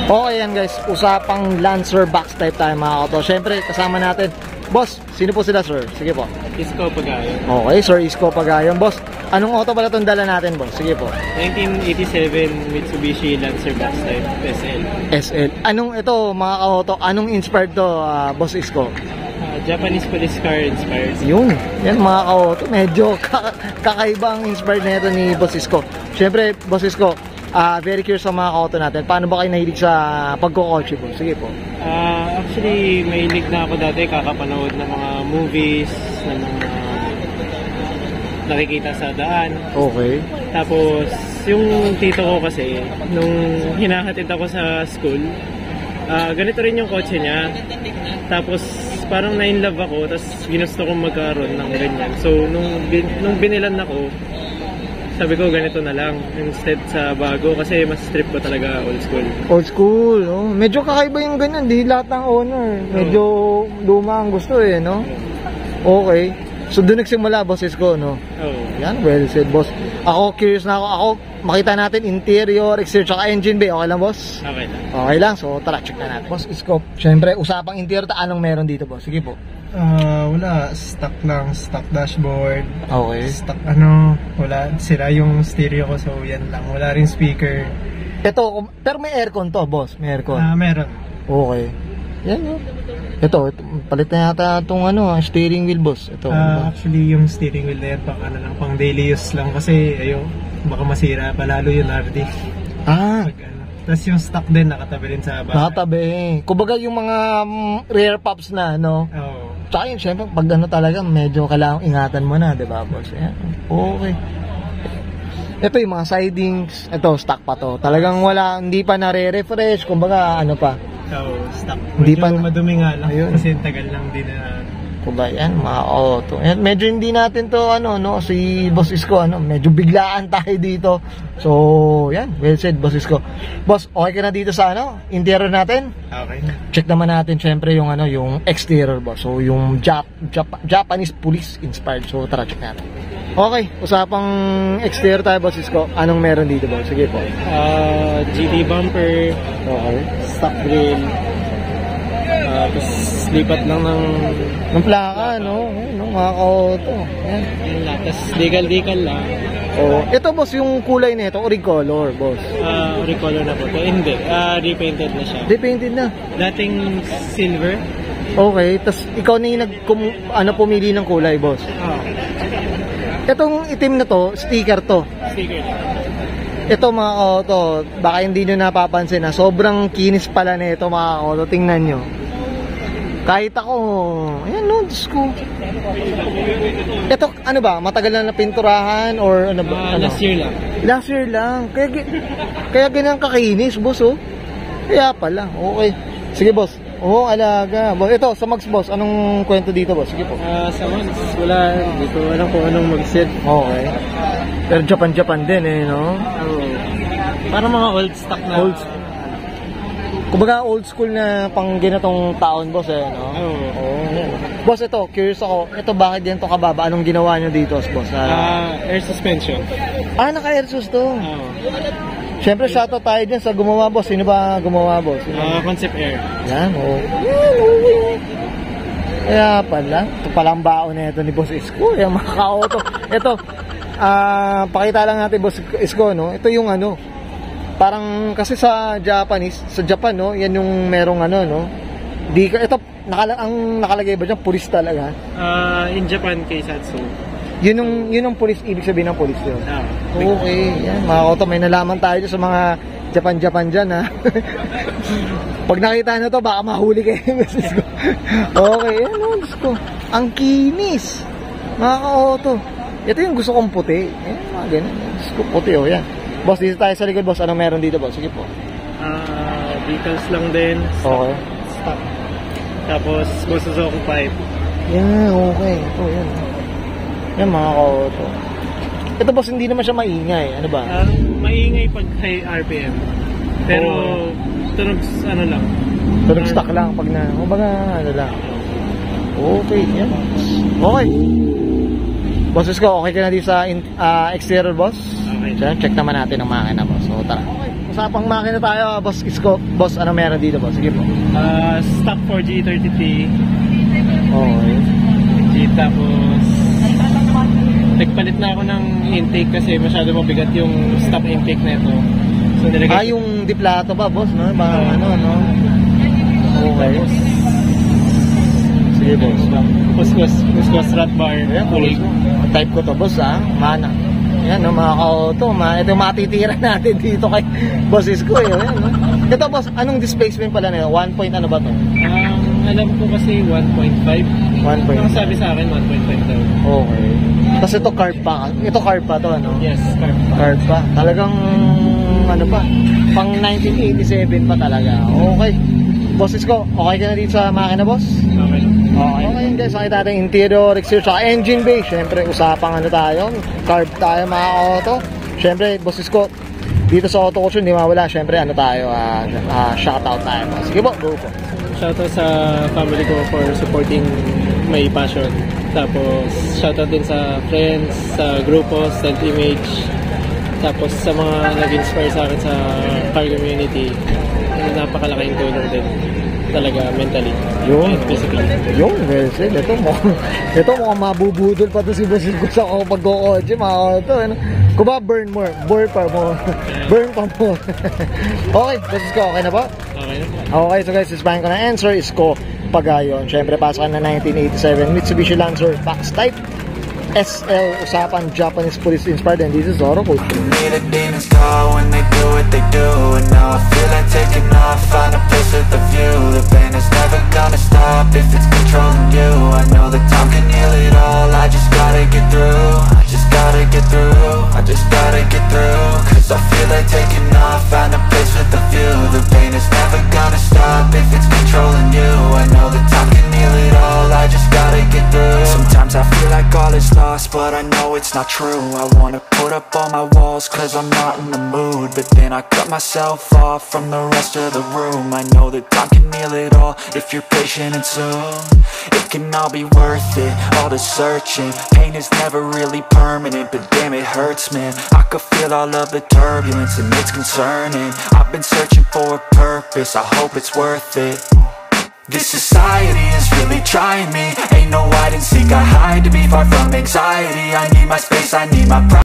Okay yan guys, usapang Lancer Boxtype tayo mga auto. Siyempre kasama natin, boss, sino po sila sir? Sige po. Isko Pagayon. Okay, Sir Isko Pagayon. Boss, anong auto pala itong dala natin boss? Sige po. 1987 Mitsubishi Lancer Boxtype SL. SL. Anong ito mga auto? Anong inspired to boss Isko? Japanese police car inspired. Yun, yan mga auto. Medyo kakaiba ang inspired na ito ni boss Isko. Siyempre boss Isko, very curious sa mga auto natin. Paano ba kayo nahilig sa pagkukotse po? Sige po. Actually, mahilig na ako dati kakapanood ng mga movies, ng mga nakikita sa daan. Okay. Tapos, yung tito ko kasi, nung hinahatid ako sa school, ganito rin yung kotse niya. Tapos, parang na-inlove ako, tapos ginusto kong magkaroon ng ganyan. So, nung binilan ako, sabi ko ganito na lang instead sa bago kasi mas trip ko talaga old school. Old school, oh. Medyo kakaiba yung ganyan, di lahat ng owner. Medyo luma ang gusto eh, no? Okay. So doon nagsimula, boss Isko, no? Oo. Yan, well said, boss. Ako, curious na ako. Makita natin interior, exterior, tsaka engine bay. Okay lang, boss? Okay lang. Okay lang, so tara, check na natin. Boss Isko, syempre, usapang interior, anong meron dito, boss? Sige po. Wala, stock lang, stock dashboard. Okay. Stock wala, sira yung stereo ko so yan lang. Wala rin speaker. Ito, pero may aircon to, boss. May aircon. Meron. Okay. Yan, no? Ito, palit na yata itong steering wheel, boss. Ito. Actually, yung steering wheel na yan, pang daily use lang kasi baka masira palalo yung RD. Tapos yung stock din nakatabi rin sa bahay. Nakatabi. Kumbaga yung mga rear pops na, no? Oo. Tsaka yun, syempre, pag talaga, medyo kailangang ingatan mo na, di ba, boss? Yan. Okay. Ito yung mga sidings. Ito, stock pa to. Talagang hindi pa nare-refresh. Kumbaga, pa. Stock. Hindi medyo pa madumi nga lang. Ayun. Kasi tagal lang din na. Kumbaga, yan, mga auto. Yan, medyo hindi natin to, si Boss Isko, medyo biglaan tayo dito. So, yan, well said, Boss Isko. Boss, okay ka na dito sa, interior natin? Okay. Check naman natin, syempre, yung, yung exterior, boss. So, yung Japanese police inspired. So, tara, check natin. Okay, usapang exterior tayo, Boss Isko. Anong meron dito, boss? Sige po. GT bumper. Okay. Stock grill. Tapos lipat lang ng plaka, no? Mga auto. Yan. Yan lang. Tapos decal lang. Oh, ito boss, yung kulay nito, oricolor, boss. Oricolor na po. Hindi, repainted na siya. Repainted na. Dating silver. Okay, tas ikaw na yung pumili ng kulay, boss. Itong itim na to, sticker to. Sticker. Ito mga auto, baka hindi nyo napapansin na sobrang kinis pala nito mga auto. Tingnan nyo. Kahit ako, ayan no, Diyos ko. Ito, matagal na napinturahan or ba? Last year lang. Last year lang. Kaya ganyan kakinis, boss, oh. Kaya pala, okay. Sige, boss. Oo, alaga. Boss, ito, sa Mags, boss, anong kwento dito, boss? Sige po. Sa Mags, wala. Hindi ko alam kung anong mag-set. Okay. Pero Japan din, no? Parang mga old stock na. Kumbaga old school na pang ginatong taon, boss, no? Yan. Boss, ito, curious ako. Ito, bakit yan to kababa? Anong ginawa nyo dito, boss? Air suspension. Naka-air sus to. Siyempre, shoutout tayo dyan sa gumawa, boss. Sino ba gumawa, boss? Concept Air. Yan, okay. Kaya pala. Ito palang baon na ito ni Boss Isko. Yan, mga ka-auto. Ito, pakita lang natin, Boss Isko, no? Ito yung parang kasi sa Japan, no? Yan yung merong no? Ito, ang nakalagay ba dyan? Police talaga? In Japan, Keisatsu. Yun yung police, ibig sabihin ng police yun. Okay, yan. Mga auto, may nalaman tayo sa mga Japan dyan, ha? Pag nakita nyo to, baka mahuli kayo. Okay, yan, Diyos ko. Ang kinis. Mga ka-auto. Ito yung gusto kong puti. Yan, mga ganyan. Diyos ko, puti, yan. Boss, dito tayo sa likod, boss. Anong meron dito, boss? Sige po. Details lang din. Okay. Stock. Tapos, OtoCulture pipe. Yan, okay. Ito, yan. Yan, mga ka-auto. Ito, boss, hindi naman siya maingay. Ano ba? Maingay pag high RPM. Pero, tunog, lang. Tunog stock lang pag kumbaga, lang. Okay, yan. Okay. Bosses ko, okay ka na dito sa exterior, boss? Okay. So, check naman natin ang makina, boss. So, tara. Okay. usapang makina tayo, Boss Isko. Boss, ano meron dito, boss? Sige po. Stock 4G33. Okay. Tapos nagpalit na ako ng intake kasi masyado mabigat yung stock intake na ito. So nilagay yung diplato ba, boss, no? Ba, no? Okay. Sige, boss. Kuskus rat bar. Ayan, type ko to, boss, ha? Mana. Ayan, no, mga ka-auto. Ito yung matitira natin dito kay Boss Isko, eh. Ayan, no? Ito, boss, anong displacement pala nito? 1 point ano ba to? Alam ko kasi 1.5. 1.5. Ang sabi sa akin, 1.5 daw. Okay. Kasi ito carb pa. Ito carb pa to, ano? Yes, carb pa. Carb pa. Talagang, ano pa, pang 1987 pa talaga. Okay. Boss Isko, okay ka na dito sa makina, boss? Okay. Okay yun, guys, makita natin interior, exterior, saka engine bay. Siyempre, usapang ano tayo, carb tayo mga auto. Siyempre, Boss Isko, dito sa OtoCulture, hindi mawala. Siyempre, ano tayo, shoutout tayo. Sige po, go po. Shoutout sa family ko for supporting my passion. Tapos, shoutout din sa friends, sa grupo, self-image. Tapos, sa mga nag-inspire sa akin sa car community. Napakalaking tulong din. Talaga, mentally. Yun. And physically. Yun, Versil. Ito mukhang mabubudol pa to si Boss Isko sa pag-o-oche, mga auto. Ano? Kung ba, burn more. Burn pa more. Burn pa more. Okay, Boss Isko, okay na ba? Okay na. Okay, so guys, ispahin ko na answer. Isko Pagayon. Siyempre, pasok na 1987 Mitsubishi Lancer Boxtype SL. Usapan, Japanese police inspired, and this is OtoCulture. Need a demons call when they do what they do, and now I feel like taking off, find a place with a view. The pain is never gonna stop if it's controlling you. I know that time can heal it all, I just gotta get through. I just gotta get through, I just gotta get through. Cause I feel like taking off, find a place with a view. The pain is never gonna stop if it's controlling you. I know that time can heal it all, I just gotta get through. Sometimes I feel like all is lost, but I know it's not true. I wanna put up all my walls cause I'm not in the mood, but then I cut myself off from the rest of the room. I know that time can heal it all if you're patient, and soon it can all be worth it, all the searching. Pain is never really permanent, but damn it hurts, man. I could feel all of the turbulence and it's concerning. I've been searching for a purpose, I hope it's worth it. This society is really trying me. Ain't no hide and seek, I hide to be far from anxiety. I need my space, I need my